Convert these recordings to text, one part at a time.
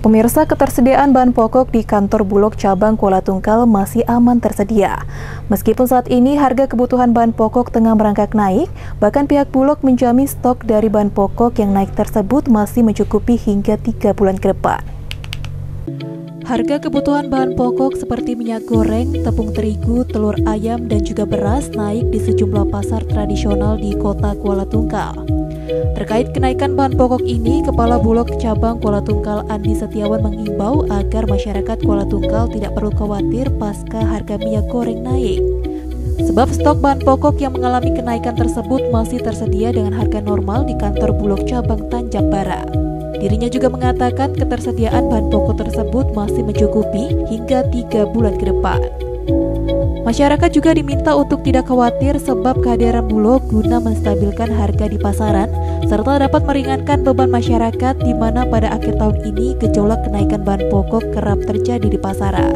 Pemirsa, ketersediaan bahan pokok di kantor Bulog cabang Kuala Tungkal masih aman tersedia. Meskipun saat ini harga kebutuhan bahan pokok tengah merangkak naik, bahkan pihak Bulog menjamin stok dari bahan pokok yang naik tersebut masih mencukupi hingga 3 bulan ke depan. Harga kebutuhan bahan pokok seperti minyak goreng, tepung terigu, telur ayam, dan juga beras naik di sejumlah pasar tradisional di kota Kuala Tungkal. Terkait kenaikan bahan pokok ini, Kepala Bulog Cabang Kuala Tungkal Andi Setiawan mengimbau agar masyarakat Kuala Tungkal tidak perlu khawatir pasca harga minyak goreng naik. Sebab stok bahan pokok yang mengalami kenaikan tersebut masih tersedia dengan harga normal di kantor Bulog Cabang Tanjab Barat. Dirinya juga mengatakan ketersediaan bahan pokok tersebut masih mencukupi hingga 3 bulan ke depan. Masyarakat juga diminta untuk tidak khawatir sebab kehadiran Bulog guna menstabilkan harga di pasaran serta dapat meringankan beban masyarakat di mana pada akhir tahun ini gejolak kenaikan bahan pokok kerap terjadi di pasaran.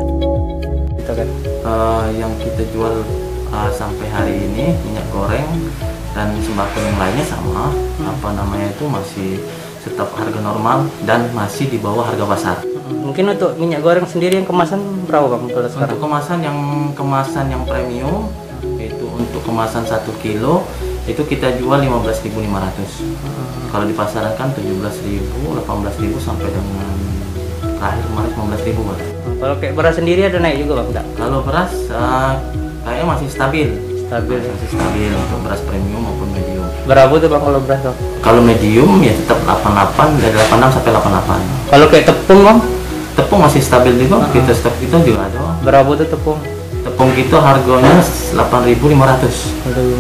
Yang kita jual sampai hari ini minyak goreng dan sembako yang lainnya sama, itu masih tetap harga normal dan masih di bawah harga pasar. Mungkin untuk minyak goreng sendiri yang kemasan berapa Bang kalau sekarang? Untuk kemasan yang premium, itu untuk kemasan 1 kilo itu kita jual 15.500. Kalau di pasaran kan 17.000, 18.000 sampai dengan terakhir kemarin 15.000 Bang. Kalau kayak beras sendiri ada naik juga Bang? Enggak? Kalau beras kayaknya masih stabil. Masih stabil untuk beras premium maupun medium. Berapa tuh Bang kalau beras Bang? Kalau medium ya tetap 88, dari 86 sampai 88. Kalau kayak tepung Bang? Tepung masih stabil juga, kita stok kita juga ada. Berapa tuh tepung? Tepung kita harganya 8.500.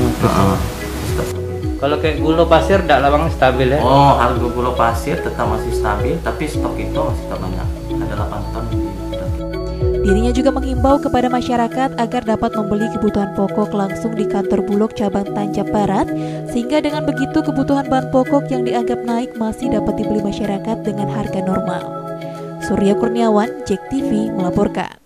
Kalau kayak gula pasir enggak lah Bang, stabil ya? Oh, harga gula pasir tetap masih stabil, tapi stok kita masih tetap banyak. Ada 8 ton. Dirinya juga mengimbau kepada masyarakat agar dapat membeli kebutuhan pokok langsung di kantor Bulog Cabang Tanjab Barat, sehingga dengan begitu kebutuhan bahan pokok yang dianggap naik masih dapat dibeli masyarakat dengan harga normal. Surya Kurniawan, JEK TV melaporkan.